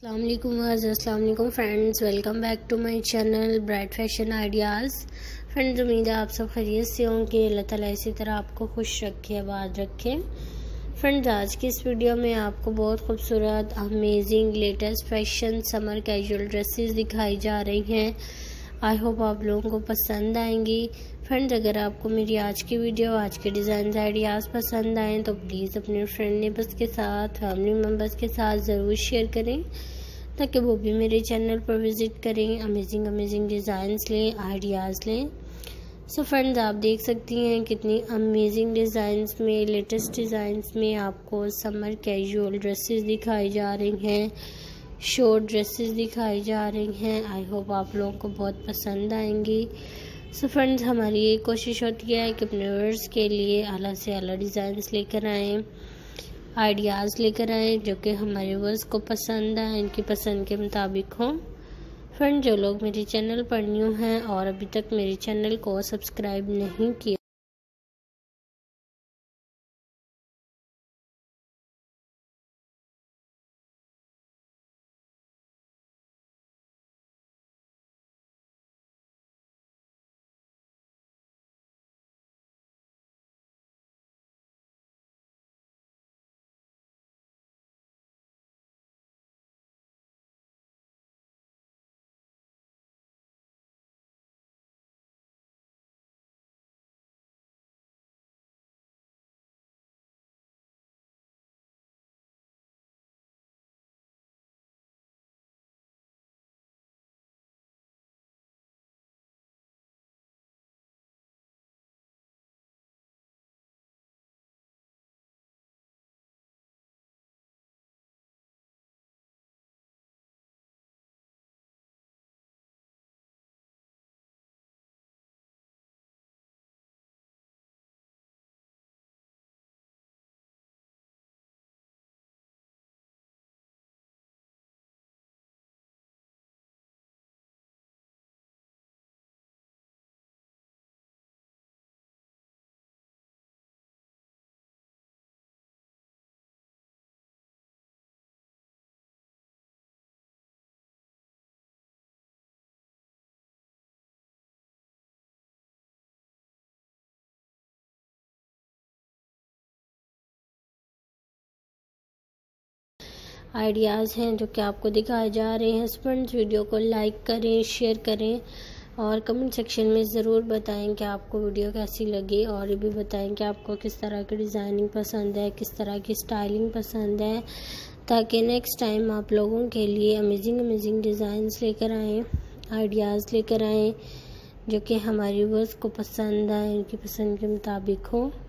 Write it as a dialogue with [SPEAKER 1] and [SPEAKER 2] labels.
[SPEAKER 1] अस्सलाम वालेकुम friends, welcome back to my channel bright fashion ideas. Friends, उम्मीद है आप सब खैरियत से होंगे। अल्लाह ताला इसी तरह आपको खुश रखे, आबाद रखे। फ्रेंड्स, आज की इस वीडियो में आपको बहुत खूबसूरत amazing latest fashion summer casual dresses दिखाई जा रही हैं। आई होप आप लोगों को पसंद आएंगी। फ्रेंड्स, अगर आपको मेरी आज की वीडियो, आज के डिज़ाइन आइडियाज़ पसंद आएँ तो प्लीज़ अपने फ्रेंड नेबर्स के साथ, फैमिली मेम्बर्स के साथ ज़रूर शेयर करें ताकि वो भी मेरे चैनल पर विज़िट करें, अमेजिंग डिज़ाइंस लें, आइडियाज़ लें। सो फ्रेंड्स, आप देख सकती हैं कितनी अमेजिंग डिज़ाइंस में, लेटेस्ट डिज़ाइंस में आपको समर कैजुअल ड्रेसेस दिखाई जा रही हैं, शॉर्ट ड्रेसेस दिखाई जा रही हैं। आई होप आप लोगों को बहुत पसंद आएंगी। सो फ्रेंड्स, हमारी ये कोशिश होती है कि अपने व्यूअर्स के लिए आला से आला डिज़ाइंस लेकर आएँ, आइडियाज़ लेकर आएँ जो कि हमारे व्यूअर्स को पसंद आए, इनकी पसंद के मुताबिक हों। फ्रेंड, जो लोग मेरे चैनल पर न्यू हैं और अभी तक मेरे चैनल को सब्सक्राइब नहीं किया, आइडियाज़ हैं जो कि आपको दिखाए जा रहे हैं। फ्रेंड्स, वीडियो को लाइक करें, शेयर करें और कमेंट सेक्शन में ज़रूर बताएं कि आपको वीडियो कैसी लगी, और ये भी बताएं कि आपको किस तरह की डिज़ाइनिंग पसंद है, किस तरह की स्टाइलिंग पसंद है, ताकि नेक्स्ट टाइम आप लोगों के लिए अमेजिंग डिज़ाइंस लेकर आएँ, आइडियाज़ लेकर आएँ जो कि हमारे व्यूअर्स को पसंद आए, उनकी पसंद के मुताबिक हो।